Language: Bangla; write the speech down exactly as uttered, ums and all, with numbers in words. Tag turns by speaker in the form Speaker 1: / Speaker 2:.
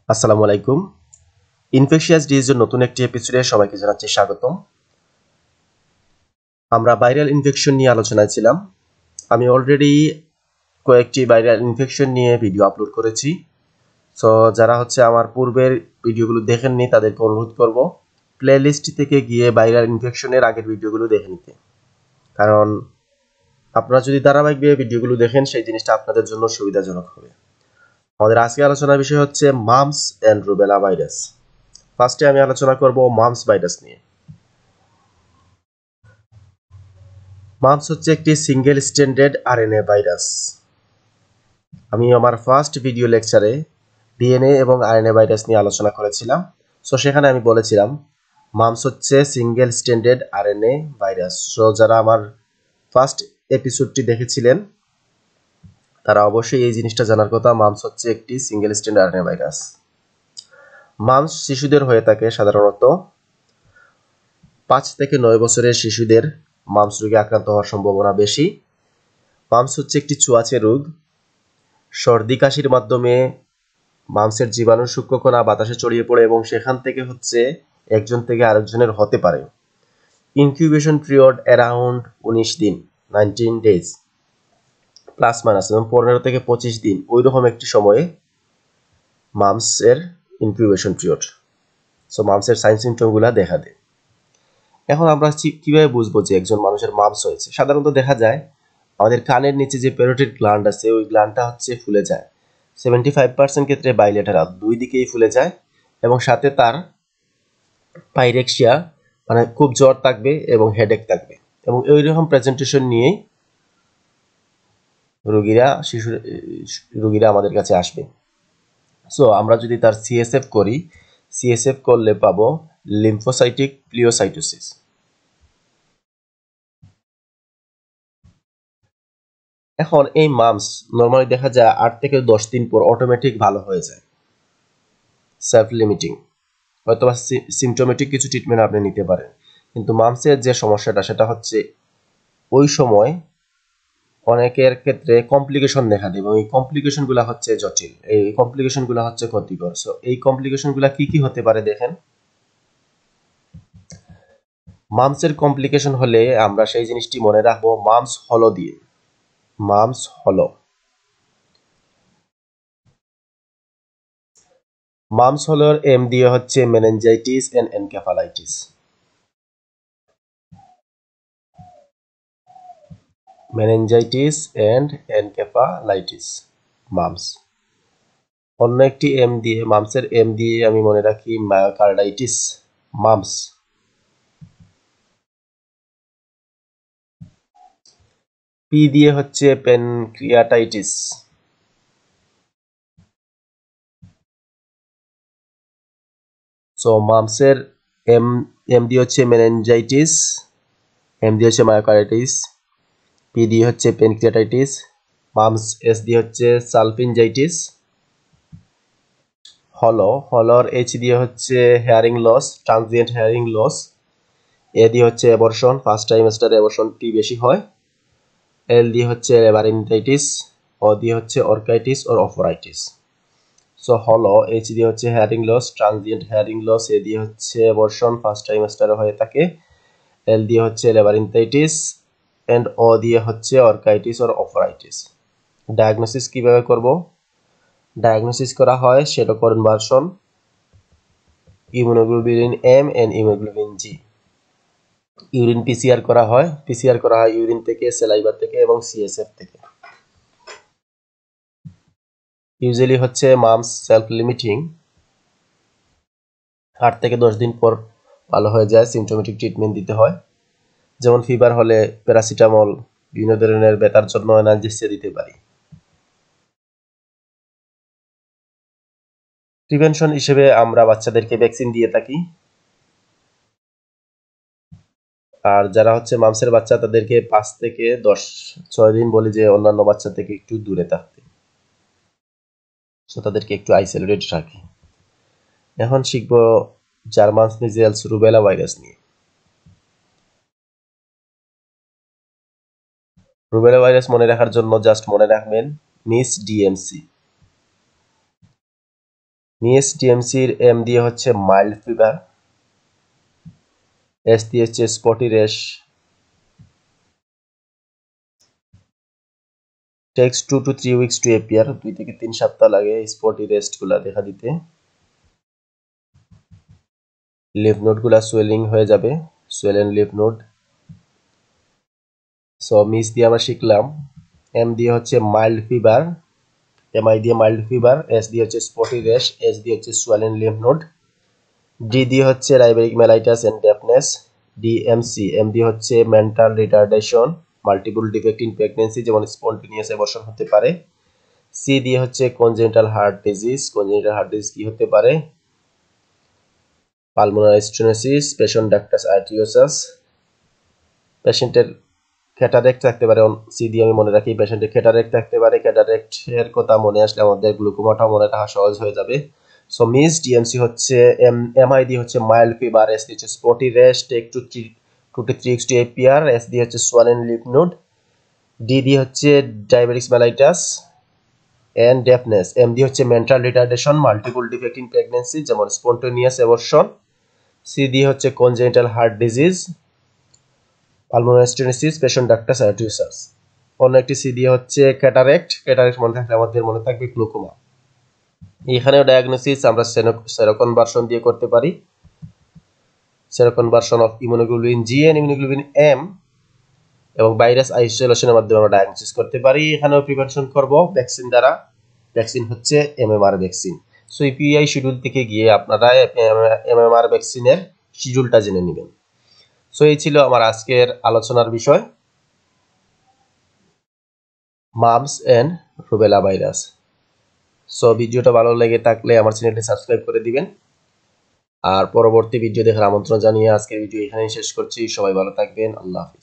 Speaker 1: আসসালামু আলাইকুম। ইনফেকশিয়াস ডিজিজের নতুন একটি এপিসোডে সবাইকে জানাচ্ছি স্বাগতম। আমরা ভাইরাল ইনফেকশন নিয়ে আলোচনায় ছিলাম। আমি অলরেডি কয়েকটি ভাইরাল ইনফেকশন নিয়ে ভিডিও আপলোড করেছি। সো যারা হচ্ছে আমার পূর্বের ভিডিওগুলো দেখেননি তাদেরকে অনুরোধ করব প্লেলিস্ট থেকে গিয়ে ভাইরাল ইনফেকশনের আগের ভিডিওগুলো দেখে নিতে। কারণ আপনারা যদি ধারাবাহিকভাবে ভিডিওগুলো দেখেন সেই জিনিসটা আপনাদের জন্য সুবিধাজনক হবে। আমাদের আজকে আলোচনার বিষয় হচ্ছে মাম্পস এন্ড রুবেলা ভাইরাস। ফার্স্টে আমি আলোচনা করব মাম্পস ভাইরাস নিয়ে। মাম্পস হচ্ছে একটি সিঙ্গেল স্ট্যান্ডার্ড আরএনএ ভাইরাস। আমি আমার ফার্স্ট ভিডিও লেকচারে ডিএনএ এবং আরএনএ ভাইরাস নিয়ে আলোচনা করেছিলাম। সো সেখানে আমি বলেছিলাম মাম্পস হচ্ছে single standard RNA virus. So যারা আমার ফার্স্ট এপিসোডটি দেখেছিলেন তারা অবশ্যই এই জিনিসটা জানার কথা, মাম্পস হচ্ছে একটি single standard RNA virus. Mumps শিশুদের হয়ে থাকে সাধারণত। পাঁচ থেকে নয় বছরের শিশুদের মাম্পস রোগে আক্রান্ত হওয়ার সম্ভাবনা বেশি। মাম্পস হচ্ছে একটি ছোঁয়াচে রোগ। সর্দি কাশির মাধ্যমে মাম্পসের জীবাণু সূক্ষ্মকণা বাতাসে ছড়িয়ে পড়ে এবং সেখান থেকে হচ্ছে একজন থেকে আরেকজনের হতে পারে। ইনকিউবেশন পিরিয়ড অ্যারাউন্ড উনিশ দিন, নাইনটিন ডেজ প্লাস মাইনাস, এবং পনেরো থেকে পঁচিশ দিন ওই রকম একটি সময়ে মাম্পসের ইনকিউবেশন পিরিয়ড। সো মাম্পসের সাইন সিমটমগুলো দেখা দেয়। এখন আমরা কিভাবে বুঝবো যে একজন মানুষের মাম্পস হয়েছে? সাধারণত দেখা যায় আমাদের কানের নিচে যে প্যারোটিড গ্ল্যান্ড আছে ওই গ্ল্যান্ডটা হচ্ছে ফুলে যায়। সেভেন্টি ফাইভ পার্সেন্ট ক্ষেত্রে বাইলেটারাল, দুই দিকেই ফুলে যায় এবং সাথে তার পাইরেক্সিয়া মানে খুব জ্বর থাকবে এবং হেডেক থাকবে, এবং ওই রকম প্রেজেন্টেশন নিয়েই রোগীরা শিশু রোগীরা আমাদের কাছে আসবে। সো আমরা যদি তার সিএসএফ করি, সিএসএফ করলে পাবো লিম্ফোসাইটিক প্লিওসাইটোসিস। এখন এই মাম্পস নর্মালি দেখা যায় আট থেকে দশ দিন পর অটোমেটিক ভালো হয়ে যায়, সেলফ লিমিটিং। হয়তো বা সিমটোমেটিক কিছু ট্রিটমেন্ট আপনি নিতে পারেন, কিন্তু মাম্পসের যে সমস্যাটা সেটা হচ্ছে ওই সময় অনেকের ক্ষেত্রে কমপ্লিকেশন দেখা দেয় এবং এই কমপ্লিকেশনগুলো হচ্ছে জটিল, এই কমপ্লিকেশনগুলো হচ্ছে ক্ষতিকর। সো এই কমপ্লিকেশনগুলো কি কি হতে পারে দেখেন। মাম্পসের কমপ্লিকেশন হলে আমরা সেই জিনিসটি মনে রাখবো মাম্পস হলো দিয়ে। মাম্পস হলো মাম্পস হলোর এম দিয়ে হচ্ছে meningitis and encephalitis. Meningitis and encephalitis mumps. অন্য একটি এম দিয়ে, মাম্পসের এম দিয়ে আমি মনে রাখি মায়োকার্ডাইটিস মাম্পস। পি দিয়ে হচ্ছে প্যানক্রিয়াটাইটিস। সো মাম্পসের এম এম দিয়ে হচ্ছে মেনিনজাইটিস, এম দিয়ে হচ্ছে মায়োকার্ডাইটিস, পি দিয়ে হচ্ছে প্যানক্রিয়াটাইটিস, মাম্পস এস দিয়ে হচ্ছে সালফিনজাইটিস। হলো হলোর এইচ দিয়ে হচ্ছে hearing loss, transient hearing loss. A দিয়ে হচ্ছে অ্যাবর্শন, ফার্স্ট ট্রাইমেস্টারে অ্যাবর্শনটি বেশি হয়। এল দিয়ে হচ্ছে লেবারিনথাইটিস, ও দিয়ে হচ্ছে অর্কাইটিস অর অফরাইটিস। সো হলো এইচ দিয়ে হচ্ছে hearing loss, transient hearing loss. A দিয়ে হচ্ছে অ্যাবর্শন, ফার্স্ট ট্রাইমেস্টারে হয়ে থাকে। এল দিয়ে হচ্ছে লেবারিনথাইটিস এন্ড ও দিয়ে হচ্ছে অর্কাইটিস অর অফরাইটিস। ডায়াগনোসিস কিভাবে করব? ডায়াগনোসিস করা হয় seroconversion, immunoglobulin M and immunoglobulin G. Urine PCR করা হয়, পিসিআর করা হয় ইউরিন থেকে, সেলাইভা থেকে এবং সিএসএফ থেকে। ইউজুয়ালি হচ্ছে মাম্পস সেলফ লিমিটিং, আট থেকে দশ দিন পর ভালো হয়ে যায়। সিমটোমেটিক ট্রিটমেন্ট দিতে হয়, যেমন ফিভার হলে প্যারাসিটামল, বিভিন্ন ধরনের ব্যথার জন্য অ্যানালজেসিয়া দিতে পারি। প্রিভেনশন হিসেবে আমরা বাচ্চাদেরকে ভ্যাকসিন দিয়ে থাকি, আর যারা হচ্ছে মাম্পসের বাচ্চা তাদেরকে পাঁচ থেকে দশ ছয় দিন বলি যে অন্যান্য বাচ্চা থেকে একটু দূরে থাকতে, সো তাদেরকে একটু আইসোলেটেড রাখি। এখন শিখবো জার্মান মিজেলস রুবেলা ভাইরাস নিয়ে। রুবেলা ভাইরাস মনে রাখার জন্য জাস্ট মনে রাখবেন মিস ডিএমসি। মিএস টিএমসির এম দিয়ে হচ্ছে মাইল্ড ফিভার, এস দিয়ে হচ্ছে spotty rash, takes two two three weeks to appear, দুই থেকে তিন সপ্তাহ লাগে স্পটি রেস্টগুলা দেখা দিতে। লিভ নোডগুলা সোয়েলিং হয়ে যাবে, সোয়েলেন লিভ নোড। সো মিস দিয়ে আমরা শিখলাম, এম দিয়ে হচ্ছে মাইল্ড ফিভার, এমআই দিয়ে মাইল্ড ফিভার, এস দিয়ে হচ্ছে স্পটি র্যাশ, এস দিয়ে হচ্ছে সোয়েলেন লিভ নোড, ডি দিয়ে হচ্ছে রাইবেরিক mellitus and deafness, DMC, M দিয়ে হচ্ছে mental retardation, multiple defect in pregnancy যেমন স্পন্টেনিয়াস অ্যাবর্শন হতে পারে। সি দিয়ে হচ্ছে congenital heart disease, congenital heart disease কি হতে পারে? Pulmonary stenosis, patent ductus arteriosus, পেশেন্টের ক্যাটারেক্ট থাকতে পারে। সি দিয়ে আমি মনে রাখি পেশেন্টের ক্যাটারেক্ট থাকতে পারে, ক্যাটারেক্টের কথা মনে আসলে আমাদের গ্লুকোমাটাও মনে রাখা সহজ হয়ে যাবে। সো মিস ডিএমসি হচ্ছে এম এমআই দিয়ে হচ্ছে মাইল্ড ফিভার, এস দিয়ে হচ্ছে spotty rash, take two three two two three x to appear, S দিয়ে হচ্ছে সোয়ালেন লিভ নোড, ডি দিয়ে হচ্ছে diabetes mellitus and deafness, M দিয়ে হচ্ছে mental retardation, multiple defect in pregnancy যেমন স্পন্টেনিয়াস অ্যাবর্শন, সি দিয়ে হচ্ছে congenital heart disease, pulmonary stenosis, patent ductus arteriosus. অন্য একটি সি দিয়ে হচ্ছে ক্যাটারেক্ট, ক্যাটারেক্ট মনে থাকলে আমাদের মনে থাকবে গ্লুকোমা। এখানেও ডায়াগনোসিস আমরা সেরোকনভার্সন দিয়ে করতে পারি, seroconversion of immunoglobulin G and immunoglobulin M, এবং ভাইরাস আইসোলেশনের মাধ্যমে আমরা ডায়াগনোসিস করতে পারি। এখানেও প্রিপারেশন করব ভ্যাকসিন দ্বারা, ভ্যাকসিন হচ্ছে MMR vaccine. So EPI schedule থেকে গিয়ে আপনারা এমএমআর ভ্যাকসিনের শিডিউলটা জেনে নেবেন। সো এই ছিল আমার আজকের আলোচনার বিষয়, mumps and rubella virus. So ভিডিওটা ভালো লেগে থাকলে আমার চ্যানেলটি সাবস্ক্রাইব করে দিবেন, আর পরবর্তী ভিডিও দেখার আমন্ত্রণ জানিয়ে আজকের ভিডিও এখানেই শেষ করছি। সবাই ভালো থাকবেন, আল্লাহ হাফেজ।